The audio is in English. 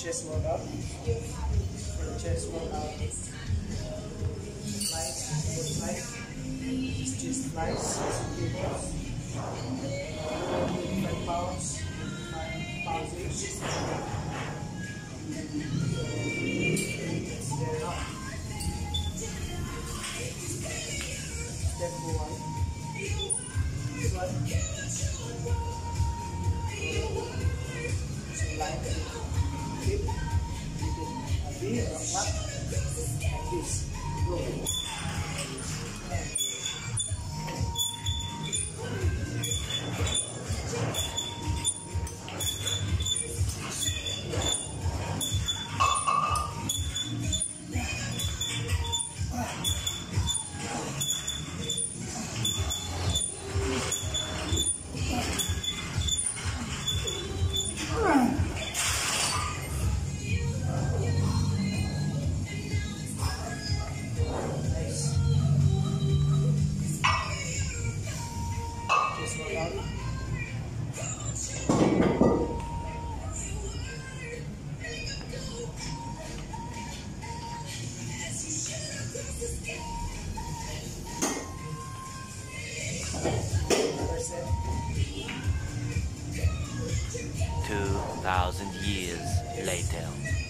chest workout. For the chest workout, flies, good flies, chest flies, 25 pounds, 25 pounds each. Stand up. Step 1. This one. So line, kick, a V or a clap, like this. Go. Just work out. Another set. 2,000 years later.